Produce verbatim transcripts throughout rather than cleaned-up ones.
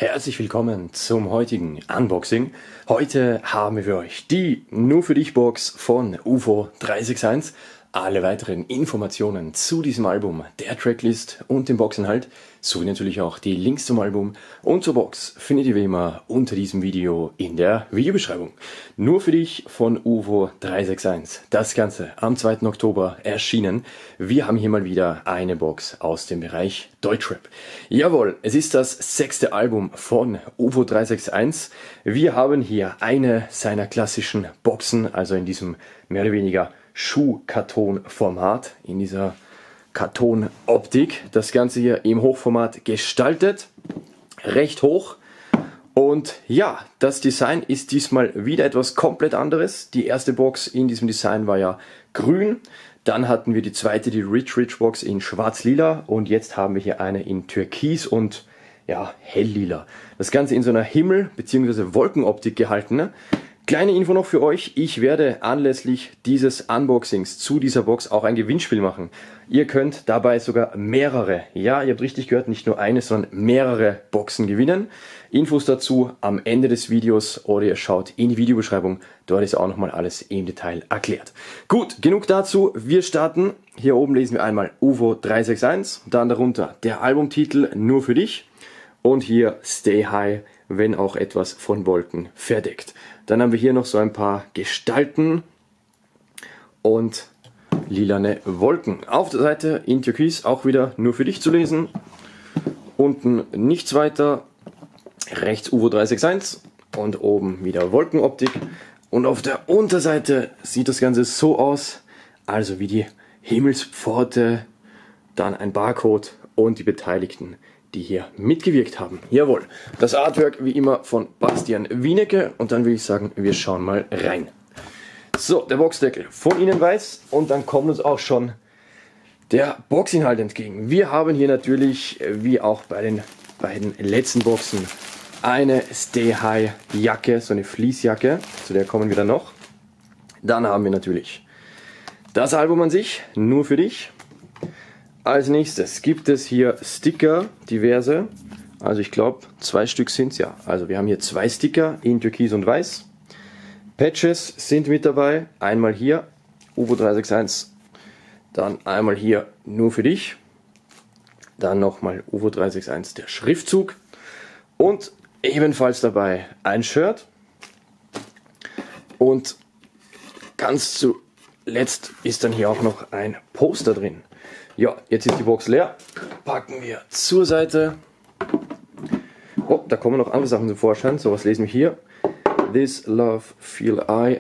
Herzlich willkommen zum heutigen Unboxing. Heute haben wir für euch die Nur für dich Box von U F O drei sechs eins. Alle weiteren Informationen zu diesem Album, der Tracklist und dem Boxinhalt, sowie natürlich auch die Links zum Album und zur Box findet ihr wie immer unter diesem Video in der Videobeschreibung. Nur für dich von U F O drei sechs eins. Das Ganze am zweiten Oktober erschienen. Wir haben hier mal wieder eine Box aus dem Bereich Deutschrap. Jawohl, es ist das sechste Album von U F O drei sechs eins. Wir haben hier eine seiner klassischen Boxen, also in diesem mehr oder weniger Schuhkartonformat, in dieser Kartonoptik. Das Ganze hier im Hochformat gestaltet, recht hoch. Und ja, das Design ist diesmal wieder etwas komplett anderes. Die erste Box in diesem Design war ja grün. Dann hatten wir die zweite, die Rich Rich Box in schwarz-lila. Und jetzt haben wir hier eine in türkis und ja, hell-lila. Das Ganze in so einer Himmel- bzw. Wolkenoptik gehalten. Ne? Kleine Info noch für euch, ich werde anlässlich dieses Unboxings zu dieser Box auch ein Gewinnspiel machen. Ihr könnt dabei sogar mehrere, ja, ihr habt richtig gehört, nicht nur eine, sondern mehrere Boxen gewinnen. Infos dazu am Ende des Videos oder ihr schaut in die Videobeschreibung, dort ist auch nochmal alles im Detail erklärt. Gut, genug dazu, wir starten. Hier oben lesen wir einmal U F O drei sechs eins, dann darunter der Albumtitel Nur für dich und hier Stay High, wenn auch etwas von Wolken verdeckt. Dann haben wir hier noch so ein paar Gestalten und lilane Wolken. Auf der Seite in Türkis auch wieder Nur für dich zu lesen. Unten nichts weiter. Rechts U F O drei sechs eins und oben wieder Wolkenoptik. Und auf der Unterseite sieht das Ganze so aus, also wie die Himmelspforte, dann ein Barcode und die Beteiligten, die hier mitgewirkt haben. Jawohl, das Artwork wie immer von Bastian Wienecke und dann würde ich sagen, wir schauen mal rein. So, der Boxdeckel von Ihnen weiß und dann kommt uns auch schon der Boxinhalt entgegen. Wir haben hier natürlich, wie auch bei den beiden letzten Boxen, eine Stay High Jacke, so eine Fleecejacke, zu der kommen wir dann noch. Dann haben wir natürlich das Album an sich, Nur für dich. Als nächstes gibt es hier Sticker, diverse, also ich glaube zwei Stück sind es ja. Also wir haben hier zwei Sticker in Türkis und Weiß. Patches sind mit dabei, einmal hier U F O drei sechs eins, dann einmal hier Nur für dich, dann nochmal U F O drei sechs eins der Schriftzug und ebenfalls dabei ein Shirt und ganz zuletzt ist dann hier auch noch ein Poster drin. Ja, jetzt ist die Box leer. Packen wir zur Seite. Oh, da kommen noch andere Sachen zum Vorschein. So, was lesen wir hier? This love feel I,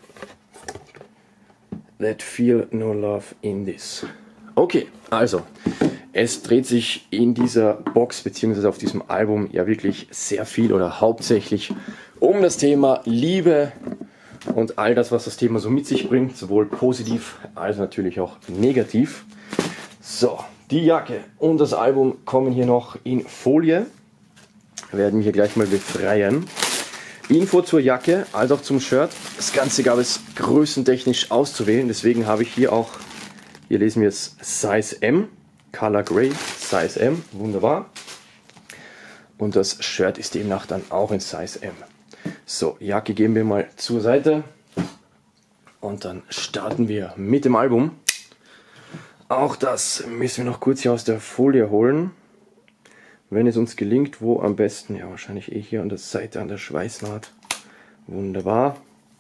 that feel no love in this. Okay, also, es dreht sich in dieser Box bzw. auf diesem Album ja wirklich sehr viel oder hauptsächlich um das Thema Liebe und all das, was das Thema so mit sich bringt, sowohl positiv als natürlich auch negativ. So, die Jacke und das Album kommen hier noch in Folie. Werden wir hier gleich mal befreien. Info zur Jacke als auch zum Shirt. Das Ganze gab es größentechnisch auszuwählen. Deswegen habe ich hier auch, hier lesen wir es Size M, Color Grey, Size M, wunderbar. Und das Shirt ist demnach dann auch in Size M. So, Jacke geben wir mal zur Seite. Und dann starten wir mit dem Album. Auch das müssen wir noch kurz hier aus der Folie holen. Wenn es uns gelingt, wo am besten? Ja, wahrscheinlich eh hier an der Seite, an der Schweißnaht. Wunderbar.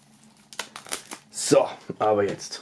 So, aber jetzt.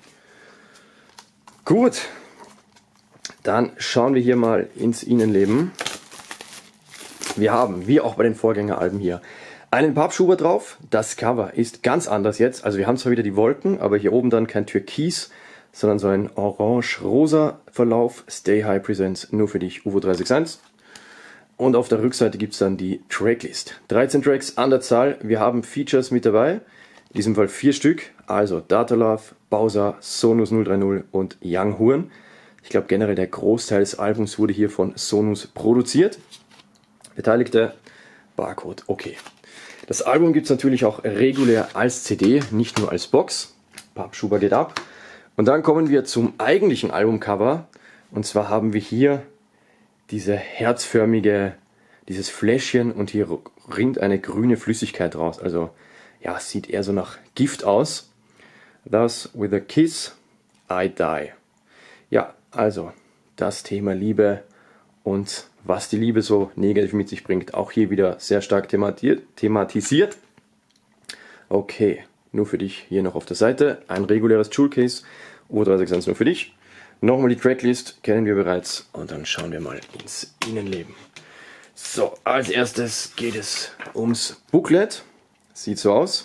Gut. Dann schauen wir hier mal ins Innenleben. Wir haben, wie auch bei den Vorgängeralben hier, einen Pappschuber drauf. Das Cover ist ganz anders jetzt. Also wir haben zwar wieder die Wolken, aber hier oben dann kein Türkis, sondern so ein orange-rosa Verlauf. Stay High Presents Nur für dich U F O drei sechs eins. Und auf der Rückseite gibt es dann die Tracklist. dreizehn Tracks an der Zahl. Wir haben Features mit dabei. In diesem Fall vier Stück. Also Data Love, Bowser, Sonus null drei null und Young Horn. Ich glaube generell der Großteil des Albums wurde hier von Sonus produziert. Beteiligte, Barcode, okay. Das Album gibt es natürlich auch regulär als C D, nicht nur als Box. Pappschuber geht ab. Und dann kommen wir zum eigentlichen Albumcover. Und zwar haben wir hier diese herzförmige dieses Fläschchen und hier rinnt eine grüne Flüssigkeit raus. Also ja, sieht eher so nach Gift aus. Thus, with a kiss, I die. Ja, also das Thema Liebe und was die Liebe so negativ mit sich bringt, auch hier wieder sehr stark thematisiert. Okay, nur für dich hier noch auf der Seite ein reguläres Jewel Case, U V drei sechs eins nur für dich. Nochmal die Tracklist, kennen wir bereits und dann schauen wir mal ins Innenleben. So, als erstes geht es ums Booklet, sieht so aus.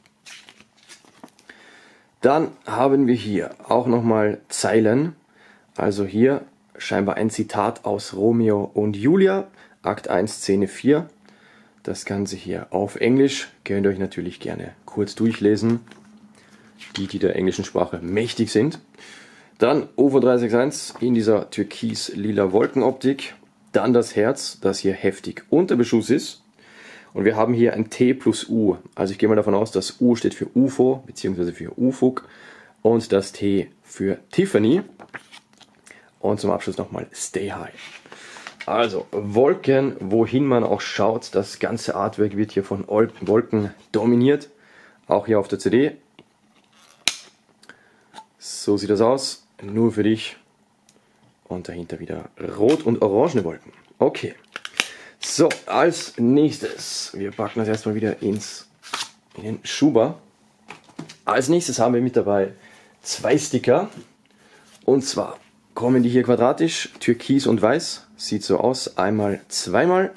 Dann haben wir hier auch nochmal Zeilen, also hier scheinbar ein Zitat aus Romeo und Julia, Akt eins, Szene vier. Das Ganze hier auf Englisch, könnt ihr euch natürlich gerne kurz durchlesen, die, die der englischen Sprache mächtig sind. Dann U V drei sechs eins in dieser türkis-lila Wolkenoptik, dann das Herz, das hier heftig unter Beschuss ist. Und wir haben hier ein T plus U. Also ich gehe mal davon aus, dass U steht für U F O bzw. für U F U G und das T für Tiffany. Und zum Abschluss nochmal Stay High. Also Wolken, wohin man auch schaut, das ganze Artwork wird hier von Wolken dominiert. Auch hier auf der C D. So sieht das aus. Nur für dich. Und dahinter wieder rot und orangene Wolken. Okay. So, als nächstes, wir packen das erstmal wieder ins, in den Schuber. Als nächstes haben wir mit dabei zwei Sticker. Und zwar kommen die hier quadratisch, türkis und weiß. Sieht so aus, einmal, zweimal.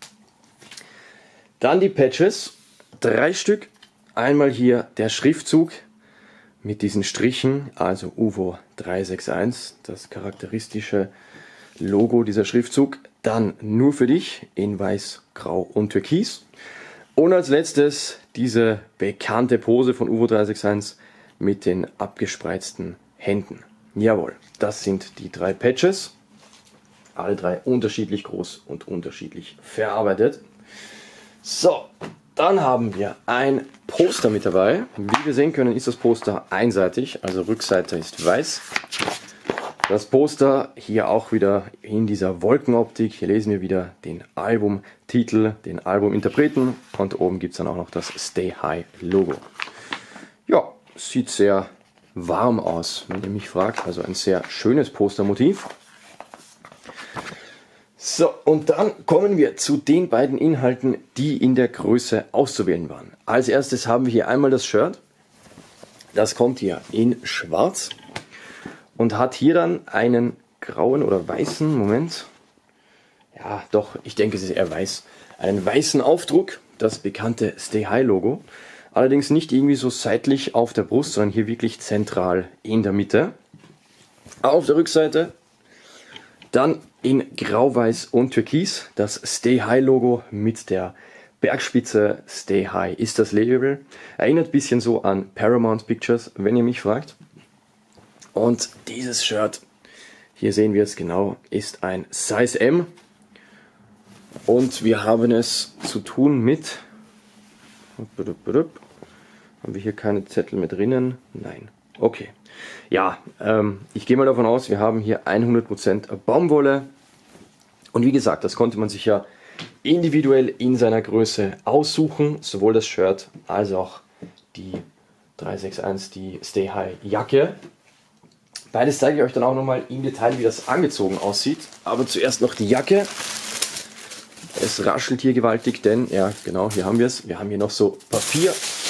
Dann die Patches, drei Stück. Einmal hier der Schriftzug mit diesen Strichen, also U V drei sechs eins, das charakteristische Logo dieser Schriftzug. Dann nur für dich in weiß, grau und türkis. Und als letztes diese bekannte Pose von U V drei sechs eins mit den abgespreizten Händen. Jawohl, das sind die drei Patches. Alle drei unterschiedlich groß und unterschiedlich verarbeitet. So, dann haben wir ein Poster mit dabei. Wie wir sehen können, ist das Poster einseitig, also Rückseite ist weiß. Das Poster hier auch wieder in dieser Wolkenoptik. Hier lesen wir wieder den Albumtitel, den Albuminterpreten und oben gibt es dann auch noch das Stay High Logo. Ja, sieht sehr warm aus, wenn ihr mich fragt. Also ein sehr schönes Postermotiv. So, und dann kommen wir zu den beiden Inhalten, die in der Größe auszuwählen waren. Als erstes haben wir hier einmal das Shirt. Das kommt hier in schwarz. Und hat hier dann einen grauen oder weißen, Moment, ja doch, ich denke es ist eher weiß, einen weißen Aufdruck, das bekannte Stay High Logo, allerdings nicht irgendwie so seitlich auf der Brust, sondern hier wirklich zentral in der Mitte. Auf der Rückseite dann in grau-weiß und türkis das Stay High Logo mit der Bergspitze. Stay High ist das Label, erinnert ein bisschen so an Paramount Pictures, wenn ihr mich fragt. Und dieses Shirt, hier sehen wir es genau, ist ein Size M. Und wir haben es zu tun mit, haben wir hier keine Zettel mit drinnen? Nein. Okay. Ja, ähm, ich gehe mal davon aus, wir haben hier hundert Prozent Baumwolle. Und wie gesagt, das konnte man sich ja individuell in seiner Größe aussuchen. Sowohl das Shirt als auch die drei sechs eins, die Stay High Jacke. Beides zeige ich euch dann auch nochmal im Detail, wie das angezogen aussieht. Aber zuerst noch die Jacke. Es raschelt hier gewaltig, denn, ja genau, hier haben wir es. Wir haben hier noch so Papier.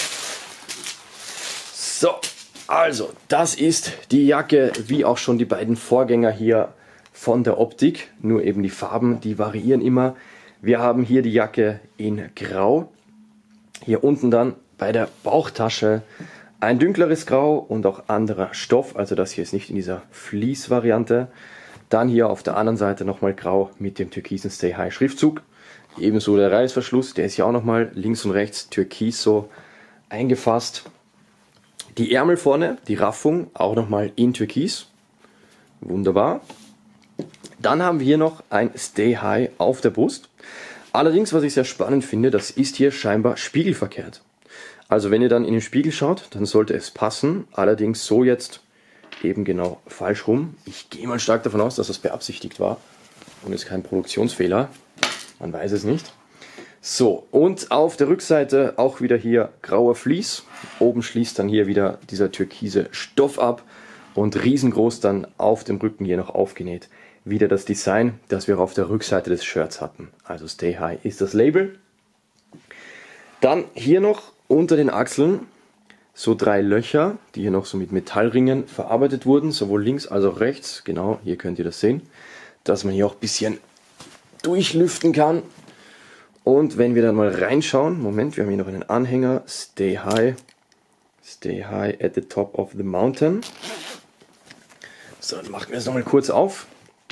So, also, das ist die Jacke, wie auch schon die beiden Vorgänger hier von der Optik. Nur eben die Farben, die variieren immer. Wir haben hier die Jacke in Grau. Hier unten dann bei der Bauchtasche ein dünkleres Grau und auch anderer Stoff, also das hier ist nicht in dieser Fleece-Variante. Dann hier auf der anderen Seite nochmal Grau mit dem türkisen Stay High Schriftzug. Ebenso der Reißverschluss, der ist hier auch nochmal links und rechts türkis so eingefasst. Die Ärmel vorne, die Raffung, auch nochmal in türkis. Wunderbar. Dann haben wir hier noch ein Stay High auf der Brust. Allerdings, was ich sehr spannend finde, das ist hier scheinbar spiegelverkehrt. Also wenn ihr dann in den Spiegel schaut, dann sollte es passen. Allerdings so jetzt eben genau falsch rum. Ich gehe mal stark davon aus, dass das beabsichtigt war und ist kein Produktionsfehler. Man weiß es nicht. So, und auf der Rückseite auch wieder hier grauer Vlies. Oben schließt dann hier wieder dieser türkise Stoff ab und riesengroß dann auf dem Rücken hier noch aufgenäht. Wieder das Design, das wir auf der Rückseite des Shirts hatten. Also Stay High ist das Label. Dann hier noch unter den Achseln so drei Löcher, die hier noch so mit Metallringen verarbeitet wurden, sowohl links als auch rechts. Genau, hier könnt ihr das sehen, dass man hier auch ein bisschen durchlüften kann. Und wenn wir dann mal reinschauen, Moment, wir haben hier noch einen Anhänger, Stay High, Stay High at the top of the mountain. So, dann machen wir das nochmal kurz auf.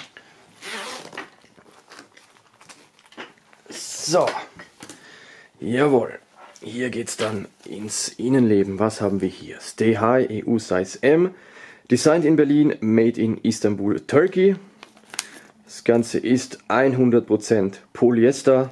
So, jawohl, hier geht es dann ins Innenleben. Was haben wir hier? Stay High, E U Size M, designed in Berlin, made in Istanbul, Turkey. Das Ganze ist hundert Prozent Polyester.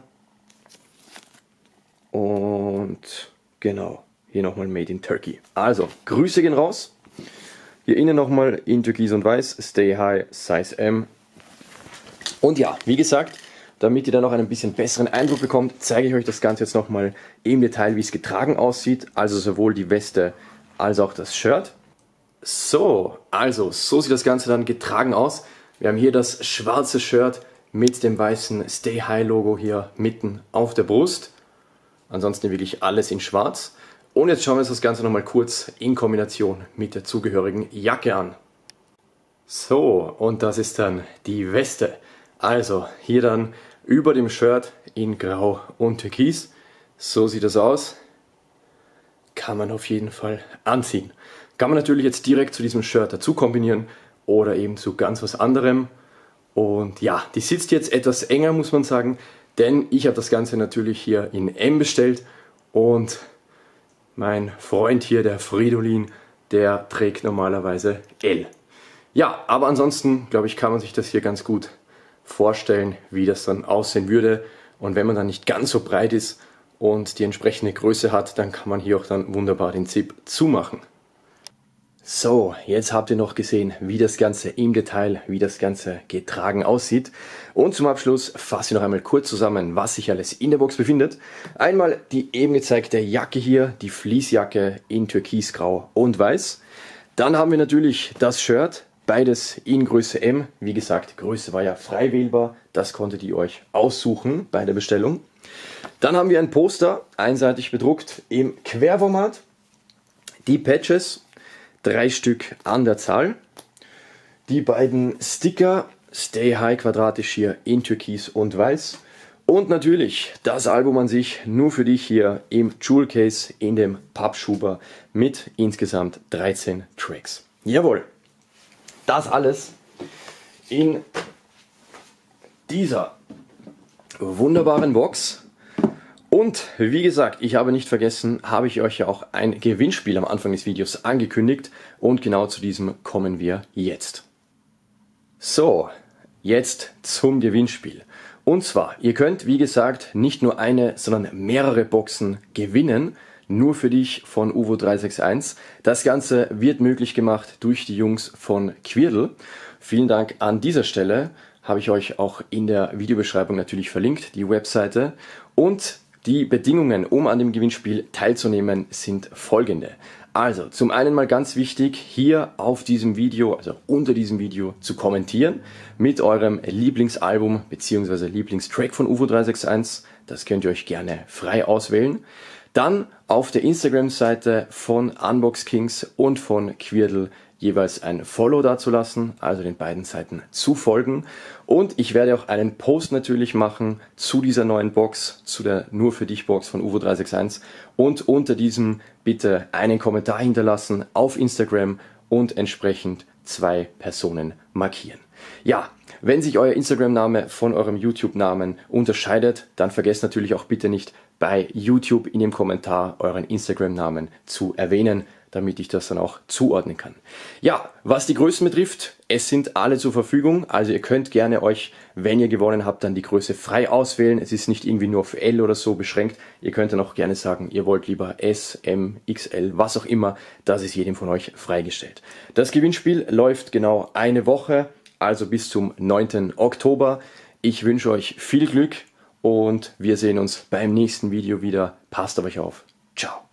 Und genau, hier nochmal Made in Turkey. Also, Grüße gehen raus. Hier innen nochmal in Türkis und Weiß, Stay High, Size M. Und ja, wie gesagt, damit ihr dann noch einen bisschen besseren Eindruck bekommt, zeige ich euch das Ganze jetzt nochmal im Detail, wie es getragen aussieht. Also sowohl die Weste als auch das Shirt. So, also so sieht das Ganze dann getragen aus. Wir haben hier das schwarze Shirt mit dem weißen Stay High Logo hier mitten auf der Brust. Ansonsten wirklich alles in schwarz. Und jetzt schauen wir uns das Ganze nochmal kurz in Kombination mit der zugehörigen Jacke an. So, und das ist dann die Weste. Also hier dann über dem Shirt in Grau und Türkis. So sieht das aus. Kann man auf jeden Fall anziehen. Kann man natürlich jetzt direkt zu diesem Shirt dazu kombinieren oder eben zu ganz was anderem. Und ja, die sitzt jetzt etwas enger, muss man sagen. Denn ich habe das Ganze natürlich hier in M bestellt und mein Freund hier, der Fridolin, der trägt normalerweise L. Ja, aber ansonsten, glaube ich, kann man sich das hier ganz gut vorstellen, wie das dann aussehen würde. Und wenn man dann nicht ganz so breit ist und die entsprechende Größe hat, dann kann man hier auch dann wunderbar den Zip zumachen. So, jetzt habt ihr noch gesehen, wie das Ganze im Detail, wie das Ganze getragen aussieht. Und zum Abschluss fasse ich noch einmal kurz zusammen, was sich alles in der Box befindet. Einmal die eben gezeigte Jacke hier, die Fleecejacke in Türkisgrau und Weiß. Dann haben wir natürlich das Shirt, beides in Größe M. Wie gesagt, Größe war ja frei wählbar, das konntet ihr euch aussuchen bei der Bestellung. Dann haben wir ein Poster, einseitig bedruckt im Querformat. Die Patches, drei Stück an der Zahl. Die beiden Sticker, Stay High quadratisch hier in Türkis und Weiß. Und natürlich das Album an sich, nur für dich hier im Jewel Case in dem Pappschuber mit insgesamt dreizehn Tracks. Jawohl, das alles in dieser wunderbaren Box. Und wie gesagt, ich habe nicht vergessen, habe ich euch ja auch ein Gewinnspiel am Anfang des Videos angekündigt und genau zu diesem kommen wir jetzt. So, jetzt zum Gewinnspiel. Und zwar, ihr könnt wie gesagt nicht nur eine, sondern mehrere Boxen gewinnen, nur für dich von Uvo drei sechs eins. Das Ganze wird möglich gemacht durch die Jungs von Quirdl. Vielen Dank an dieser Stelle, habe ich euch auch in der Videobeschreibung natürlich verlinkt, die Webseite. Und die Bedingungen, um an dem Gewinnspiel teilzunehmen, sind folgende. Also, zum einen mal ganz wichtig, hier auf diesem Video, also unter diesem Video zu kommentieren mit eurem Lieblingsalbum bzw. Lieblingstrack von Uvo drei sechs eins. Das könnt ihr euch gerne frei auswählen. Dann auf der Instagram-Seite von Unbox Kings und von Quirdl jeweils ein Follow dazulassen, also den beiden Seiten zu folgen. Und ich werde auch einen Post natürlich machen zu dieser neuen Box, zu der Nur für dich Box von Uvo drei sechs eins. Und unter diesem bitte einen Kommentar hinterlassen auf Instagram und entsprechend zwei Personen markieren. Ja, wenn sich euer Instagram-Name von eurem YouTube-Namen unterscheidet, dann vergesst natürlich auch bitte nicht bei YouTube in dem Kommentar euren Instagram-Namen zu erwähnen, damit ich das dann auch zuordnen kann. Ja, was die Größen betrifft, es sind alle zur Verfügung, also ihr könnt gerne euch, wenn ihr gewonnen habt, dann die Größe frei auswählen. Es ist nicht irgendwie nur auf L oder so beschränkt. Ihr könnt dann auch gerne sagen, ihr wollt lieber S, M, X L, was auch immer. Das ist jedem von euch freigestellt. Das Gewinnspiel läuft genau eine Woche, also bis zum neunten Oktober. Ich wünsche euch viel Glück und wir sehen uns beim nächsten Video wieder. Passt auf euch auf. Ciao.